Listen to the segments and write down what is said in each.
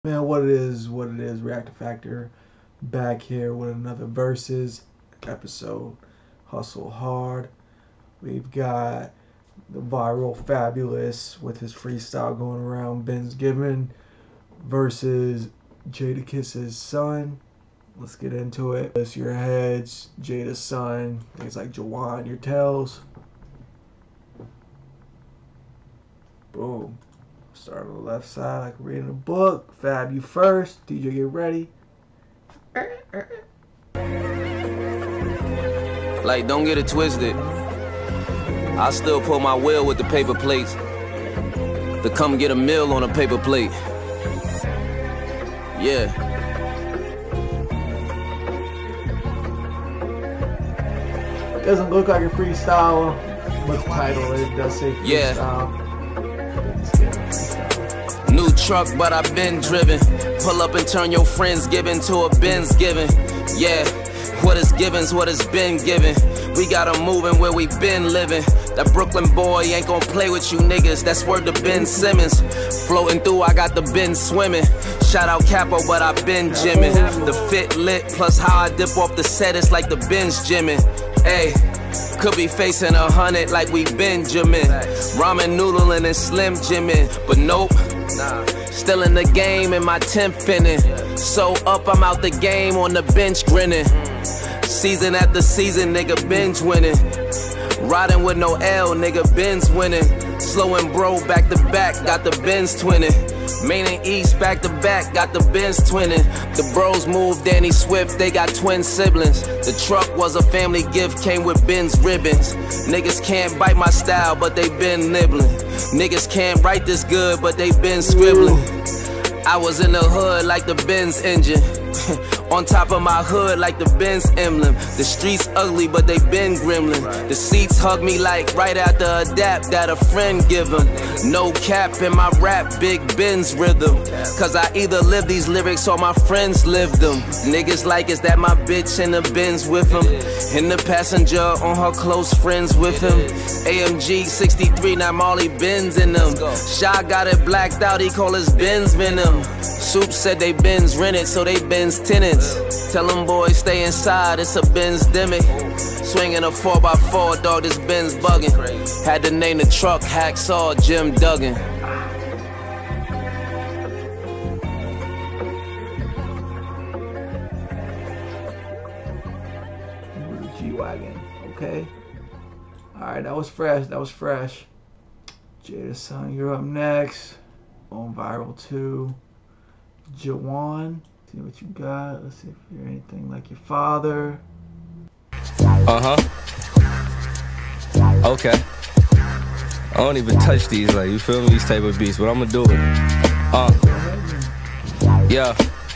Man, what it is, Reactor Factor back here with another Versus episode. Hustle Hard. We've got the viral Fabulous with his freestyle going around, Benz Given versus Jadakiss's son. Let's get into it. It's your heads, Jada's son, things like Jawan, your tails. Boom. Start on the left side like reading a book. Fab, you first. DJ, get ready. Like, don't get it twisted. I still pull my wheel with the paper plates. To come get a meal on a paper plate. Yeah. Doesn't look like a freestyle, but the title it does say freestyle. Yeah. New truck, but I've been driven. Pull up and turn your friends giving to a Benz given. Yeah, what is given's what has been given. We got 'em moving where we been living. That Brooklyn boy ain't gon' play with you niggas. That's word to Ben Simmons. Floating through, I got the Ben swimming. Shout out Capo, but I been gymming. The fit lit, plus how I dip off the set, it's like the Ben's gymming. Ayy. Could be facing 100 like we Benjamin. Ramen noodling and Slim Jimin. But nope, still in the game in my 10th inning. So up, I'm out the game on the bench grinning. Season after season, nigga, binge winning. Riding with no L, nigga, Benz winning. Slow and bro, back to back, got the Benz twinning. Main and East, back to back, got the Benz twinning. The bros moved Danny Swift, they got twin siblings. The truck was a family gift, came with Ben's ribbons. Niggas can't bite my style, but they been nibbling. Niggas can't write this good, but they been scribbling. I was in the hood like the Benz engine. On top of my hood like the Benz emblem. The streets ugly, but they been gremlin. The seats hug me like right after a dap that a friend give them. No cap in my rap, Big Ben's rhythm. Cause I either live these lyrics or my friends live them. Niggas like, is that my bitch in the Benz with him? In the passenger on her close friends with him. AMG 63, now Molly Benz in them. Shy got it blacked out, he call his Benz Venom. Soup said they Benz rented, so they Benz tenants. Tell them boys stay inside, it's a Benz Demic. Swinging a 4x4, dog, this Benz bugging. Had to name the truck Hacksaw Jim Duggan. G-Wagon, okay. Alright, that was fresh, Jada's son, you're up next. On Viral 2. Jawan, see what you got. Let's see if you're anything like your father. Okay. I don't even touch these, like, you feel me? These type of beats, but I'ma do it. Yeah.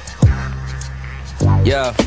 Yeah.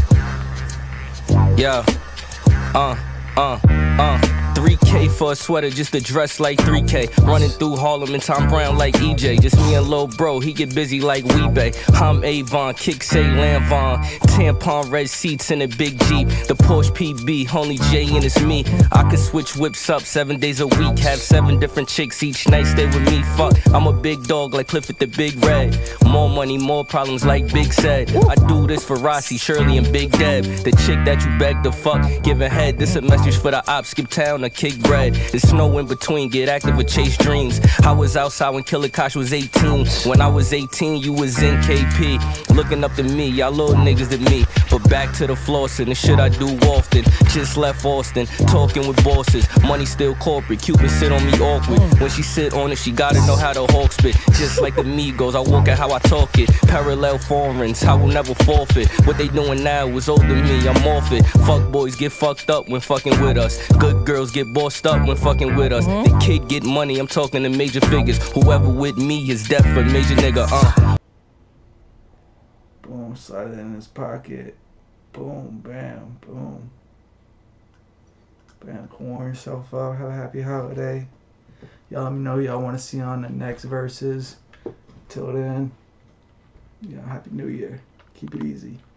Yeah. 3K for a sweater just to dress like 3K. Running through Harlem and Tom Brown like EJ. Just me and Lil Bro, he get busy like Weebay. I'm Avon, Kick Say Lanvon. Tampon red seats in a big Jeep. The Porsche PB, only J and it's me. I could switch whips up 7 days a week. Have 7 different chicks each night, stay with me. Fuck, I'm a big dog like Clifford the Big Red. More money, more problems like Big said. I do this for Rossi, Shirley and Big Deb. The chick that you beg to fuck, giving head. This a message for the ops, skip town or kick bread. There's snow in between, get active or chase dreams. I was outside when Killer Kosh was 18. When I was 18, you was in KP. Looking up to me, y'all little niggas to me. But back to the flossing, the shit I do often. Just left Austin, talking with bosses. Money still corporate, Cupid sit on me awkward. When she sit on it, she gotta know how to hawk spit. Just like the Migos, I walk it how I talk it. Parallel foreigns, I will never forfeit. What they doing now is older than me, I'm off it. Fuck boys get fucked up when fucking with us. Good girls get bossed up when fucking with us. The kid get money, I'm talking to major figures. Whoever with me is deaf for major nigga, Boom, slide it in his pocket. Boom, bam, boom. Bam, corn yourself up. Have a happy holiday. Y'all let me know y'all want to see on the next Versus. Till then, happy New Year. Keep it easy.